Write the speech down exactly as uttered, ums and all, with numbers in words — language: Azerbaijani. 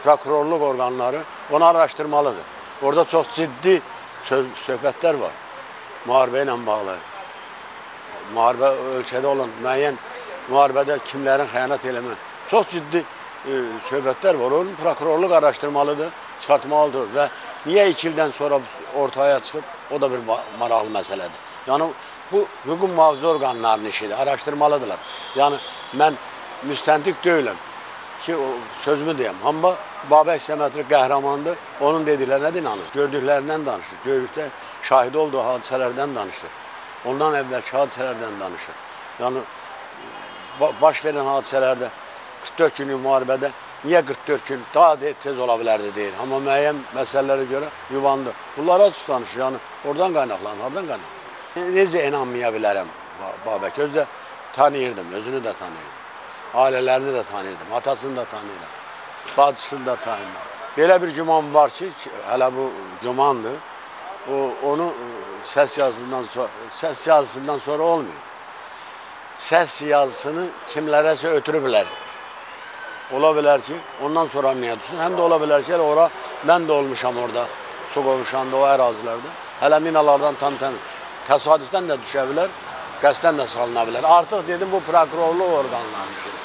prokurorluq orqanları onu araşdırmalıdır. Orada çox ciddi söz, söhbətlər var. Müharibə ilə bağlı. Müharibə ölkədə olan müəyyən müharibədə kimlərin xəyanət eləmə. Çox ciddi e, söhbətlər var. Onun prokurorluq araşdırmalıdır, çıxartmalıdır və niyə iki ildən sonra ortaya çıxıb, o da bir maraqlı məsələdir. Yəni bu hüquq mühafizə orqanlarının işidir, araşdırmalıdırlar. Yəni mən müstəntiq deyiləm ki, o, sözümü deyəm. Amma Babək Səmədli qəhrəmandır, onun dediklərinə inanır. Gördüklərindən danışır, görüşdə şahid olduğu hadisələrdən danışır. Ondan əvvəlki hadisələrdən danışır. Yəni baş verən hadisələrdə qırx dörd günlük müharibədə niyə qırx dörd gün daha tez ola bilərdi deyir. Amma müəyyən məsələlərə görə yuvandı. Bunlara açıq danışır. Yəni oradan qaynaqlanır, oradan qaynaqlanır. Necə inanmaya bilərəm Babək? Özü də tanıyırdım, özünü də tanıyırdım. Ailələrini də tanıyırdım, atasını da tanıyırdım, bacısını da tanıyırdım. Belə bir güman var ki, hələ bu gümandır. O, onu səs yazısından sonra, səs yazısından sonra olmuyor. Səs yazısını kimlərəsə ötürüblər. Ola bilər ki, ondan sonra niyə düşsün? Həm də ola bilər ki, ora mən də olmuşam orada, su qovuşanda, o ərazilərdə. Hələ minalardan tam təmin. Təsadüfdən də düşə bilər, qəsdən də salına bilər. Artıq dedim, bu prokurorluq orqanlarının işidir.